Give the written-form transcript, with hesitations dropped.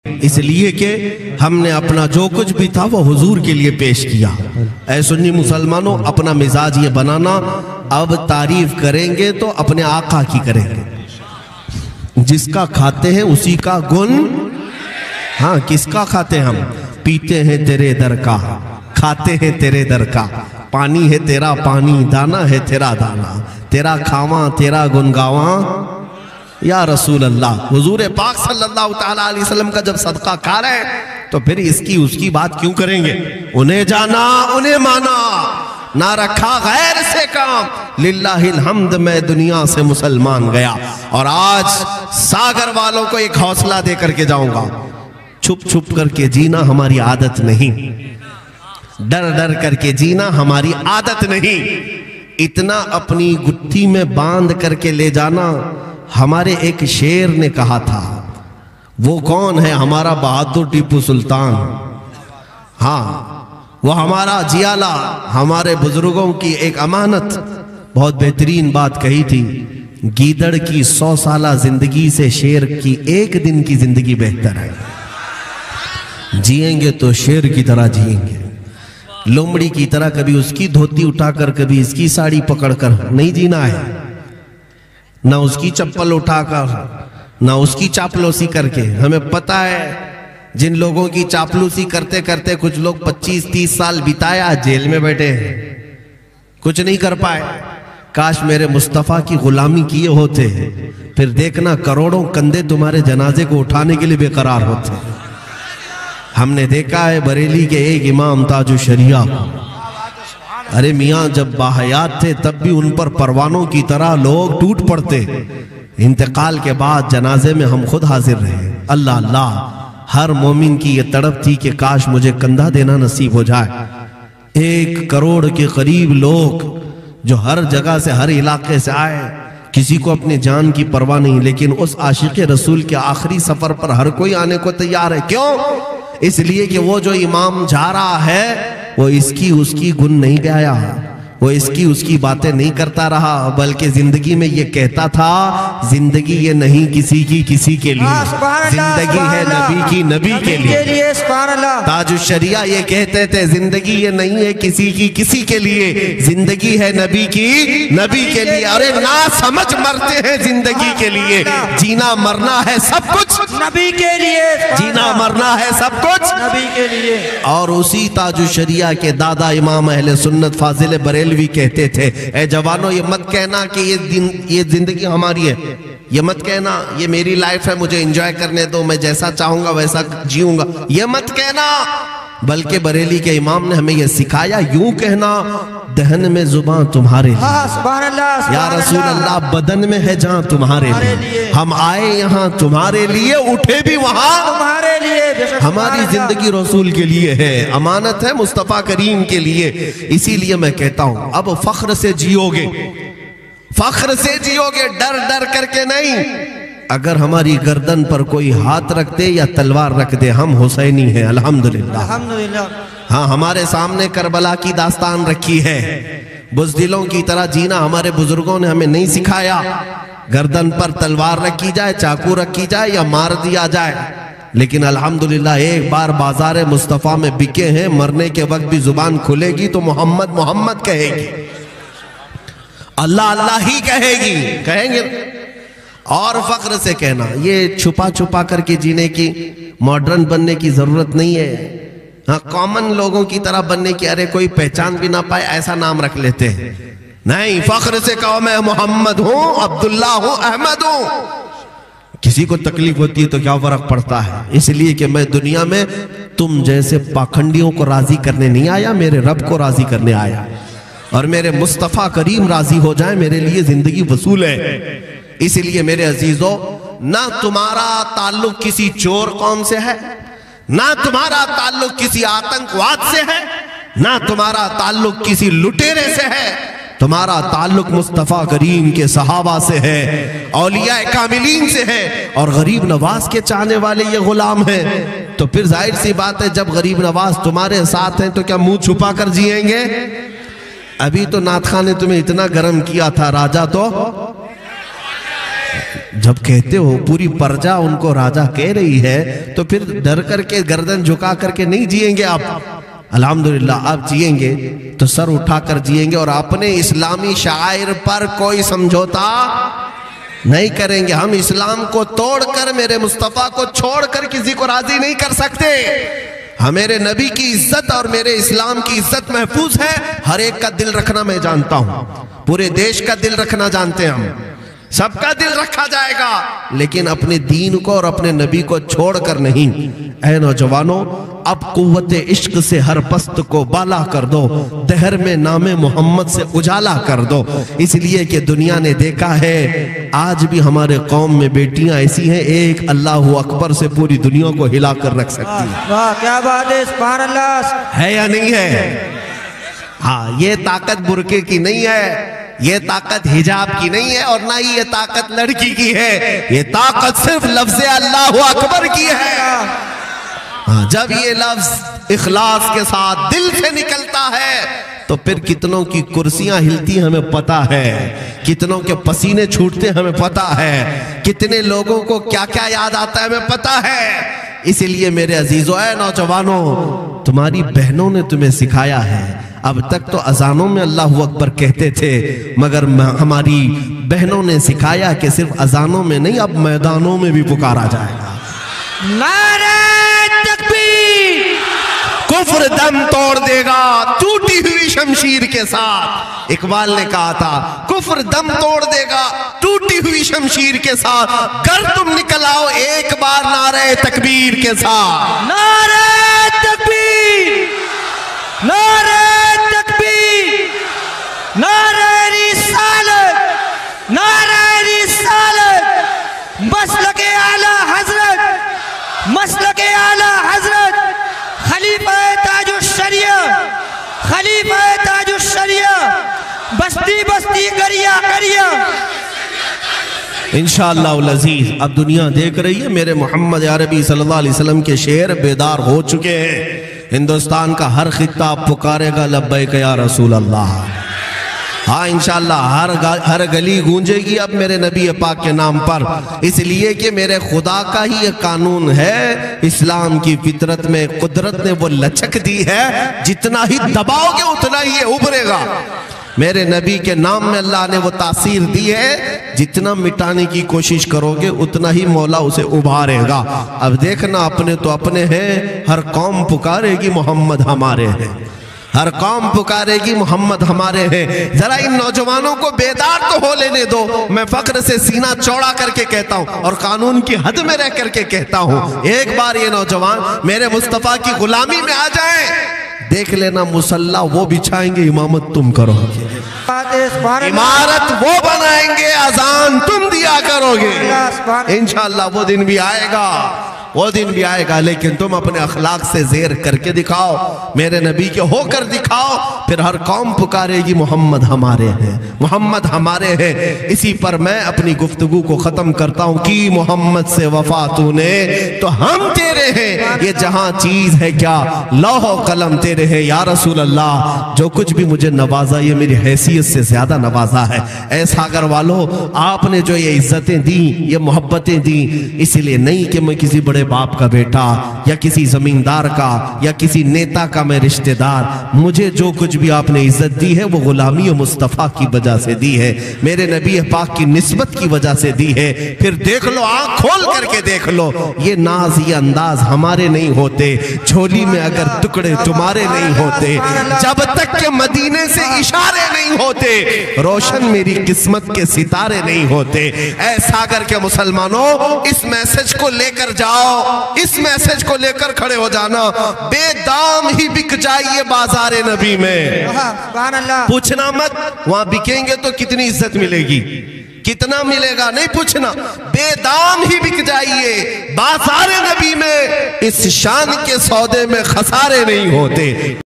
इसलिए कि हमने अपना जो कुछ भी था वो हुजूर के लिए पेश किया। ऐ सुन्नी मुसलमानों, अपना मिजाज ये बनाना, अब तारीफ करेंगे तो अपने आका की करेंगे। जिसका खाते हैं उसी का गुण, हाँ किसका खाते हैं हम? पीते हैं तेरे दर का, खाते हैं तेरे दर का, पानी है तेरा पानी, दाना है तेरा दाना, तेरा खावा तेरा गुन गावा या रसूल अल्लाह। हुजूर पाक सल्लल्लाहु ताला अलैहि वसल्लम का जब सदका खा रहे हैं तो फिर इसकी उसकी बात क्यों करेंगे? उन्हें जाना उन्हें माना, ना रखा गैर से काम, लिल्लाहिल हम्द मैं दुनिया से मुसलमान गया। और आज सागर वालों को एक हौसला दे करके जाऊंगा, छुप छुप करके जीना हमारी आदत नहीं, डर डर करके जीना हमारी आदत नहीं, इतना अपनी गुत्थी में बांध करके ले जाना। हमारे एक शेर ने कहा था, वो कौन है? हमारा बहादुर टीपू सुल्तान। हाँ, वो हमारा जियाला, हमारे बुजुर्गों की एक अमानत। बहुत बेहतरीन बात कही थी, गीदड़ की 100 साला जिंदगी से शेर की एक दिन की जिंदगी बेहतर है। जिएंगे तो शेर की तरह जिएंगे, लोमड़ी की तरह कभी उसकी धोती उठाकर कभी इसकी साड़ी पकड़कर नहीं जीना है, ना उसकी चप्पल उठाकर ना उसकी चापलूसी करके। हमें पता है जिन लोगों की चापलूसी करते करते कुछ लोग 25-30 साल बिताया जेल में बैठे हैं, कुछ नहीं कर पाए। काश मेरे मुस्तफ़ा की गुलामी किए होते, फिर देखना करोड़ों कंधे तुम्हारे जनाजे को उठाने के लिए बेकरार होते। हमने देखा है बरेली के एक इमाम ताजु शरिया, अरे मियाँ जब बाहयात थे तब भी उन पर परवानों की तरह लोग टूट पड़ते। इंतकाल के बाद जनाजे में हम खुद हाजिर रहे। अल्लाह अल्लाह, हर मोमिन की ये तड़प थी कि काश मुझे कंधा देना नसीब हो जाए। 1 करोड़ के करीब लोग जो हर जगह से हर इलाके से आए, किसी को अपनी जान की परवाह नहीं, लेकिन उस आशिक़ रसूल के आखिरी सफर पर हर कोई आने को तैयार है। क्यों? इसलिए कि वो जो इमाम जा रहा है वो इसकी उसकी गुण नहीं गाया, वो इसकी उसकी बातें नहीं करता रहा, बल्कि जिंदगी में ये कहता था, जिंदगी ये नहीं किसी की किसी के लिए, जिंदगी है नबी की नबी के लिए। ताजुश शरिया ये कहते थे, जिंदगी ये नहीं है किसी की किसी के लिए, जिंदगी है नबी की नबी के लिए। अरे ना समझ मरते हैं जिंदगी के लिए, जीना मरना है सब कुछ नबी के लिए, जीना मरना है सब कुछ नबी के लिए। और उसी ताजुश शरिया के दादा इमाम अहले सुन्नत फाजिल बरेलवी कहते थे, ए जवानों ये मत कहना कि ये जिंदगी हमारी है, ये मत कहना ये मेरी लाइफ है, मुझे एंजॉय करने दो, मैं जैसा चाहूंगा वैसा जीऊंगा, ये मत कहना। बल्कि बरेली के इमाम ने हमें यह सिखाया, यूं कहना, दहन में जुबान तुम्हारे लिए, या रसूल अल्लाह बदन में है जहां तुम्हारे लिए, हम आए यहाँ तुम्हारे लिए, उठे भी वहां तुम्हारे लिए। हमारी जिंदगी रसूल के लिए है, अमानत है मुस्तफा करीम के लिए। इसीलिए मैं कहता हूं, अब फख्र से जियोगे, फख्र से जियोगे, डर डर करके नहीं। अगर हमारी गर्दन पर कोई हाथ रख दे या तलवार रख दे, हम हुसैनी हैं अल्हम्दुलिल्लाह। हाँ, हमारे सामने करबला की दास्तान रखी है। बुज़दिलों की तरह जीना हमारे बुजुर्गों ने हमें नहीं सिखाया। गर्दन पर तलवार रखी जाए, चाकू रखी जाए या मार दिया जाए, लेकिन अल्हम्दुलिल्लाह एक बार बाजार मुस्तफ़ा में बिके हैं, मरने के वक्त भी जुबान खुलेगी तो मोहम्मद मोहम्मद कहेगी, अल्लाह अल्लाह ही कहेंगे। और फख्र से कहना, ये छुपा छुपा करके जीने की, मॉडर्न बनने की जरूरत नहीं है। हाँ, कॉमन लोगों की तरह बनने की, अरे कोई पहचान भी ना पाए ऐसा नाम रख लेते हैं। नहीं, फख्र से कहो मैं मोहम्मद हूं, अब्दुल्ला हूं, अहमद हूं। किसी को तकलीफ होती है तो क्या फर्क पड़ता है, इसलिए कि मैं दुनिया में तुम जैसे पाखंडियों को राजी करने नहीं आया, मेरे रब को राजी करने आया। और मेरे मुस्तफ़ा करीम राजी हो जाए, मेरे लिए जिंदगी वसूल है। इसलिए मेरे अजीजों, ना तुम्हारा ताल्लुक किसी चोर कौम से है, ना तुम्हारा ताल्लुक किसी आतंकवाद से है, ना तुम्हारा ताल्लुक किसी लुटेरे से है, तुम्हारा ताल्लुक मुस्तफ़ा करीम के सहाबा से है, औलिया कामिलीन से है, और गरीब नवाज के चाहने वाले ये गुलाम हैं। तो फिर जाहिर सी बात है, जब गरीब नवाज तुम्हारे साथ हैं तो क्या मुंह छुपा कर जिएंगे? अभी तो नाथ खां ने तुम्हें इतना गर्म किया था, राजा तो जब कहते हो पूरी प्रजा उनको राजा कह रही है, तो फिर डर करके गर्दन झुका करके नहीं जिएंगे आप। अल्हम्दुलिल्लाह आप जिएंगे तो सर उठाकर जिएंगे और अपने इस्लामी शायर पर कोई समझौता नहीं करेंगे। हम इस्लाम को तोड़कर, मेरे मुस्तफ़ा को छोड़कर किसी को राजी नहीं कर सकते। मेरे नबी की इज्जत और मेरे इस्लाम की इज्जत महफूज है। हर एक का दिल रखना मैं जानता हूं, पूरे देश का दिल रखना जानते हैं हम, सबका दिल रखा जाएगा, लेकिन अपने दीन को और अपने नबी को छोड़कर नहीं। ऐ नौजवानों, अब कुव्वत इश्क से हर पस्त को बाला कर दो, दहर में नामे मोहम्मद से उजाला कर दो। इसलिए कि दुनिया ने देखा है आज भी हमारे कौम में बेटियां ऐसी हैं, एक अल्लाह अकबर से पूरी दुनिया को हिला कर रख सकती है। वाह क्या बात है, सुभान अल्लाह। है या नहीं है? हाँ, ये ताकत बुरके की नहीं है, ये ताकत हिजाब की नहीं है, और ना ही ये ताकत लड़की की है। ये ताकत सिर्फ लफ्ज़ अल्लाह अकबर की है। हाँ, जब ये लफ्ज इखलास के साथ दिल से निकलता है तो फिर कितनों की कुर्सियां हिलती हमें पता है, कितनों के पसीने छूटते हमें पता है, कितने लोगों को क्या क्या याद आता है हमें पता है। इसीलिए मेरे अजीजों, ऐ नौजवानों, तुम्हारी बहनों ने तुम्हें सिखाया है। अब तक तो अजानों में अल्लाहू अकबर कहते थे, मगर हमारी बहनों ने सिखाया कि सिर्फ अजानों में नहीं, अब मैदानों में भी पुकारा जाएगा। नारे तकबीर। कुफ्र दम तोड़ देगा टूटी हुई शमशीर के साथ। इकबाल ने कहा था, कुफ्र दम तोड़ देगा टूटी हुई शमशीर के साथ, कर तुम निकल आओ एक बार नारे तकबीर के साथ। नारे तकबीर, नारे तकबीर, नारे रिसालत, नारे रिसालत, मसलके आला हजरत, मसलके आला हजरत, खलीफा ताजुश शरिया, खलीफा ताजुश शरिया, बस्ती बस्ती करिया करिया। इंशाअल्लाह अज़ीज़, अब दुनिया देख रही है, मेरे मोहम्मद अरबी सल्लल्लाहु अलैहि वसल्लम के शेर बेदार हो चुके हैं। हिंदुस्तान का हर खित्ता पुकारेगा लब्बैक या रसूल अल्लाह। हाँ इंशाअल्लाह हर गली गूंजेगी अब मेरे नबी पाक के नाम पर, इसलिए कि मेरे खुदा का ही ये कानून है। इस्लाम की फितरत में कुदरत ने वो लचक दी है, जितना ही दबाओगे उतना ही ये उभरेगा। मेरे नबी के नाम में अल्लाह ने वो तासीर दी है, जितना मिटाने की कोशिश करोगे उतना ही मौला उसे उभारेगा। अब देखना, अपने तो अपने हैं, हर कौम पुकारेगी मोहम्मद हमारे हैं, हर कौम पुकारेगी मोहम्मद हमारे हैं। जरा इन नौजवानों को बेदार तो हो लेने दो। मैं फख्र से सीना चौड़ा करके कहता हूं और कानून की हद में रह करके कहता हूं, एक बार ये नौजवान मेरे मुस्तफा की गुलामी में आ जाए, देख लेना मुसल्ला वो बिछाएंगे, इमामत तुम करोगे, इमारत वो बनाएंगे, अजान तुम दिया करोगे। इंशाअल्लाह वो दिन भी आएगा, वो दिन भी आएगा, लेकिन तुम अपने अखलाक से जेर करके दिखाओ, मेरे नबी के होकर दिखाओ, फिर हर कौम पुकारेगी मोहम्मद हमारे हैं, मोहम्मद हमारे हैं। इसी पर मैं अपनी गुफ्तगू को खत्म करता हूं कि मोहम्मद से वफा तूने तो हम तेरे हैं, ये जहां चीज है क्या लौह कलम तेरे हैं या रसूल अल्लाह। जो कुछ भी मुझे नवाजा ये मेरी हैसियत से ज्यादा नवाजा है। ऐ सागर वालों, आपने जो ये इज्जतें दी, ये मोहब्बतें दी, इसलिए नहीं कि मैं किसी बड़े बाप का बेटा या किसी जमींदार का या किसी नेता का मैं रिश्तेदार, मुझे जो कुछ भी आपने इज्जत दी है वो गुलामी मुस्तफ़ा की वजह से दी है, मेरे नबी पाक की निस्बत की वजह से दी है। फिर देख लो, आंख खोल करके देख लो, ये नाज ये अंदाज हमारे नहीं होते, झोली में अगर टुकड़े तुम्हारे नहीं होते, जब तक के मदीने से इशारे नहीं होते, रोशन मेरी किस्मत के सितारे नहीं होते। ऐ सागर के मुसलमानों, इस मैसेज को लेकर जाओ, इस मैसेज को लेकर खड़े हो जाना। बेदाम ही बिक जाइए बाजारे नबी में, पूछना मत वहां बिकेंगे तो कितनी इज्जत मिलेगी, कितना मिलेगा नहीं पूछना, बेदाम ही बिक जाइए बाजारे नबी में, इस शान के सौदे में खसारे नहीं होते।